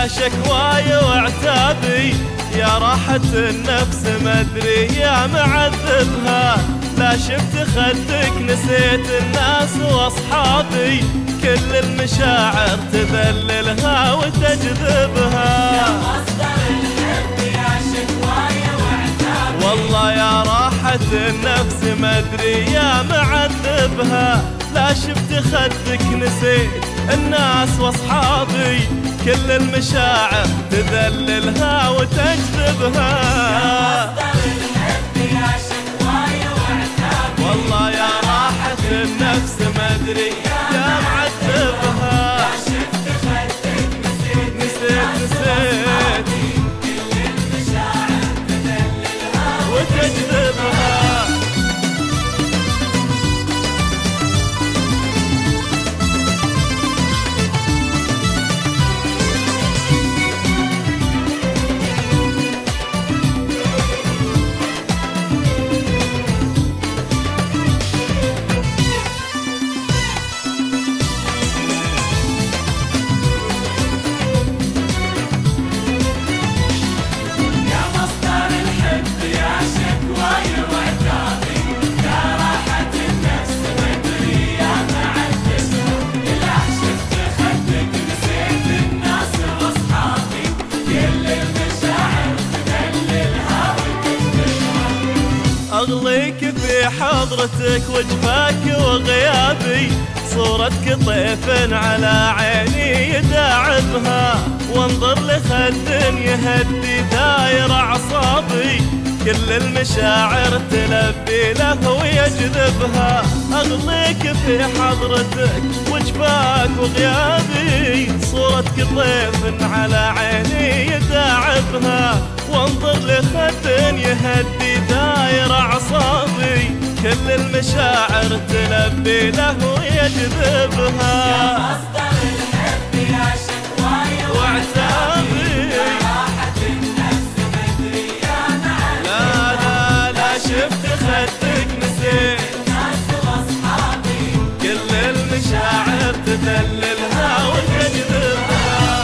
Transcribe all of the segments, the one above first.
شكواي وعتابي، يا راحة النفس مدري يا معذبها. لا شفت خدك نسيت الناس واصحابي، كل المشاعر تذللها وتجذبها. يا مصدر الحب يا شكواي وعتابي، والله يا راحة النفس مدري يا معذبها. لا شفت خدك نسيت الناس واصحابي، كل المشاعر تذللها وتجذبها. يا مصدر الحب يا شكواي وعتابي، والله يا راحة النفس مدري يا معذبها. لا شفت خدك نسيت نسيت كل المشاعر تذللها وتجذبها. أغليك في حضرتك وجفاك وغيابي، صورتك طيف على عيني يداعبها. وانظر لخد يهدي داير أعصابي، كل المشاعر تلبي له ويجذبها. أغليك في حضرتك وجفاك وغيابي، صورتك طيف على عيني يداعبها. وانظر لخد يهدي داير أعصابي، كل المشاعر تلبي له ويجذبها. يا مصدر الحب يا شكواي وعتابي، يا راحة النفس مدري يا معذبها. لا شفت خدك نسيت الناس واصحابي، كل المشاعر تذللها وتجذبها.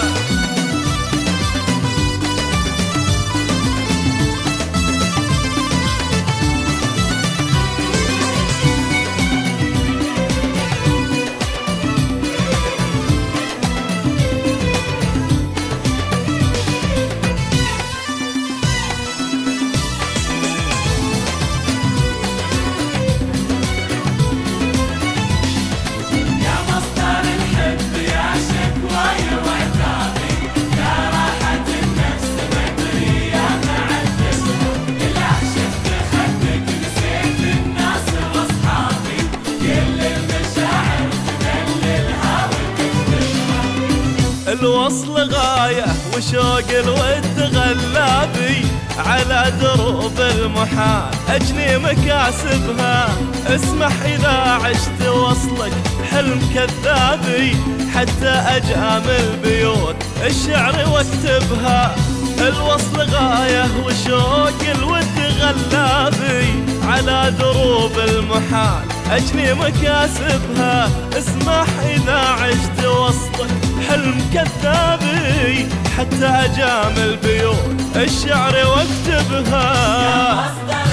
الوصل غاية وشوق الود غلابي، على دروب المحال أجني مكاسبها. اسمح إذا عشت وصلك حلم كذابي، حتى أجامل بيوت الشعر واكتبها. الوصل غاية وشوق الود غلابي، على دروب المحال أجني مكاسبها. اسمح إذا عشت وسطك حلم كذابي، حتى أجامل بيوت الشعر واكتبها.